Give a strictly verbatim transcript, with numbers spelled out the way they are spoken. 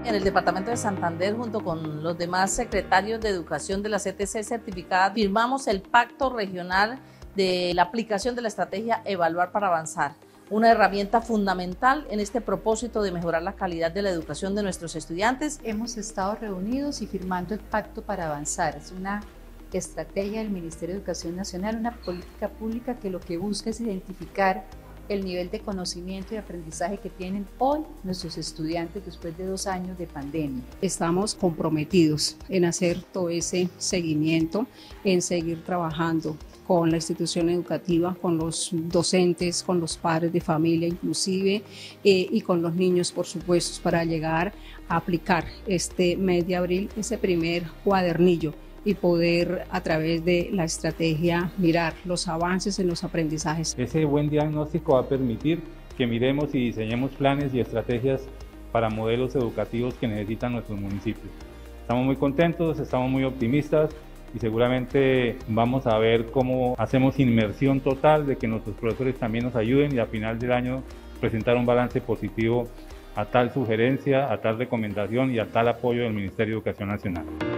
En el departamento de Santander, junto con los demás secretarios de educación de la C T C certificada, firmamos el pacto regional de la aplicación de la estrategia Evaluar para Avanzar, una herramienta fundamental en este propósito de mejorar la calidad de la educación de nuestros estudiantes. Hemos estado reunidos y firmando el Pacto para Avanzar. Es una estrategia del Ministerio de Educación Nacional, una política pública que lo que busca es identificar el nivel de conocimiento y aprendizaje que tienen hoy nuestros estudiantes después de dos años de pandemia. Estamos comprometidos en hacer todo ese seguimiento, en seguir trabajando con la institución educativa, con los docentes, con los padres de familia inclusive, eh, y con los niños, por supuesto, para llegar a aplicar este mes de abril ese primer cuadernillo y poder a través de la estrategia mirar los avances en los aprendizajes. Ese buen diagnóstico va a permitir que miremos y diseñemos planes y estrategias para modelos educativos que necesitan nuestros municipios. Estamos muy contentos, estamos muy optimistas y seguramente vamos a ver cómo hacemos inmersión total de que nuestros profesores también nos ayuden y a final del año presentar un balance positivo a tal sugerencia, a tal recomendación y a tal apoyo del Ministerio de Educación Nacional.